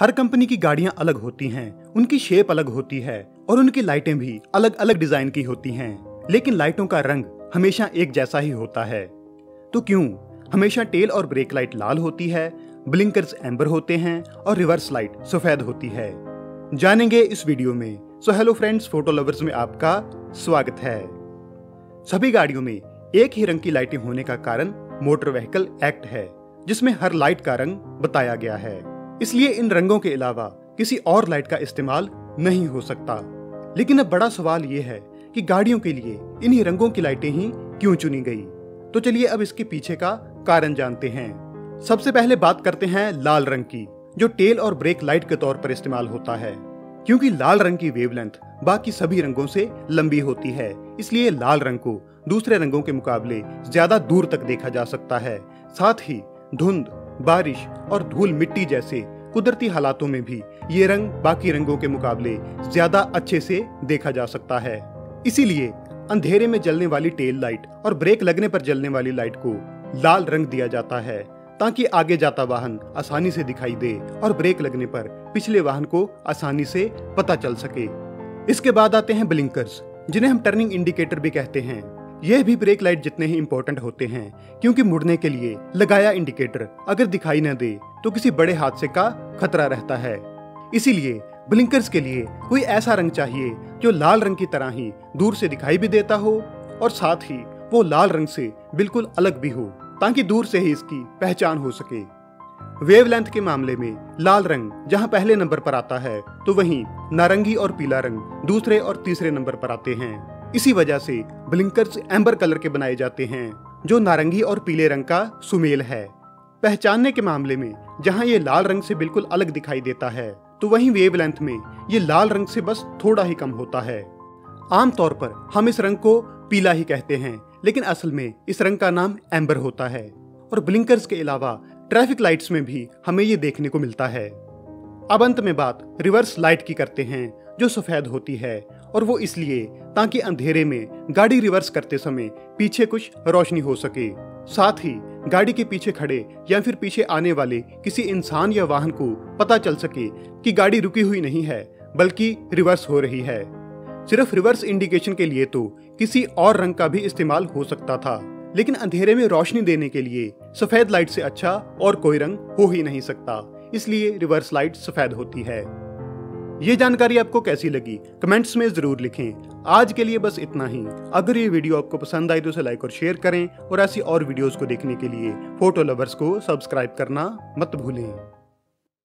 हर company की गाड़ियां अलग होती हैं, उनकी शेप अलग होती है और उनकी लाइटें भी अलग अलग डिजाइन की होती हैं। लेकिन लाइटों का रंग हमेशा एक जैसा ही होता है। तो क्यों हमेशा टेल और ब्रेक लाइट लाल होती है, ब्लिंकर्स एम्बर होते हैं और रिवर्स लाइट सफेद होती है? जानेंगे इस वीडियो में। So hello friends, photo lovers में आपका स्वागत है। सभी गाड़ियों में एक ही रंग की लाइटें होने का कारण मोटर व्हीकल एक्ट है, जिसमें हर लाइट का रंग बताया गया है। इसलिए इन रंगों के अलावा किसी और लाइट का इस्तेमाल नहीं हो सकता। लेकिन अब बड़ा सवाल ये है कि गाड़ियों के लिए इन्हीं रंगों की लाइटें ही क्यों चुनी गई। तो चलिए अब इसके पीछे का कारण जानते हैं। सबसे पहले बात करते हैं लाल रंग की, जो टेल और ब्रेक लाइट के तौर पर इस्तेमाल होता है। क्योंकि लाल रंग की वेवलेंथ बाकी सभी रंगों से लंबी होती है, इसलिए लाल रंग को दूसरे रंगों के मुकाबले ज्यादा दूर तक देखा जा सकता है। साथ ही धुंध, बारिश और धूल मिट्टी जैसे कुदरती हालातों में भी ये रंग बाकी रंगों के मुकाबले ज्यादा अच्छे से देखा जा सकता है। इसीलिए अंधेरे में जलने वाली टेल लाइट और ब्रेक लगने पर जलने वाली लाइट को लाल रंग दिया जाता है, ताकि आगे जाता वाहन आसानी से दिखाई दे और ब्रेक लगने पर पिछले वाहन को आसानी से पता चल सके। इसके बाद आते हैं ब्लिंकर्स, जिन्हें हम टर्निंग इंडिकेटर भी कहते हैं। यह भी ब्रेक लाइट जितने ही इंपॉर्टेंट होते हैं, क्योंकि मुड़ने के लिए लगाया इंडिकेटर अगर दिखाई न दे तो किसी बड़े हादसे का खतरा रहता है। इसीलिए ब्लिंकर्स के लिए कोई ऐसा रंग चाहिए जो लाल रंग की तरह ही दूर से दिखाई भी देता हो और साथ ही वो लाल रंग से बिल्कुल अलग भी हो, ताकि दूर से ही इसकी पहचान हो सके। वेवलेंथ के मामले में लाल रंग जहां पहले नंबर पर आता है, तो वहीं नारंगी और पीला रंग दूसरे और तीसरे नंबर पर आते हैं। इसी वजह से ब्लिंकर्स एम्बर कलर के बनाए जाते हैं, जो नारंगी और पीले रंग का सुमेल है। पहचानने के मामले में जहां ये लाल रंग से बिल्कुल अलग दिखाई देता है, तो वहीं वेवलेंथ में ये लाल रंग से बस थोड़ा ही कम होता है। आमतौर पर हम इस रंग को पीला ही कहते हैं, लेकिन असल में इस रंग का नाम एम्बर होता है। और ब्लिंकर्स के अलावा ट्रैफिक लाइट्स में भी हमें ये देखने को मिलता है। अब अंत में बात रिवर्स लाइट की करते हैं, जो सफेद होती है, और वो इसलिए ताकि अंधेरे में गाड़ी रिवर्स करते समय पीछे कुछ रोशनी हो सके। साथ ही गाड़ी के पीछे खड़े या फिर पीछे आने वाले किसी इंसान या वाहन को पता चल सके कि गाड़ी रुकी हुई नहीं है, बल्कि रिवर्स हो रही है। सिर्फ रिवर्स इंडिकेशन के लिए तो किसी और रंग का भी इस्तेमाल हो सकता था, लेकिन अंधेरे में रोशनी देने के लिए सफेद लाइट से अच्छा और कोई रंग हो ही नहीं सकता, इसलिए रिवर्स लाइट सफेद होती है। ये जानकारी आपको कैसी लगी कमेंट्स में जरूर लिखें। आज के लिए बस इतना ही। अगर ये वीडियो आपको पसंद आई तो इसे लाइक और शेयर करें, और ऐसी और वीडियोस को देखने के लिए फोटो लवर्स को सब्सक्राइब करना मत भूलें।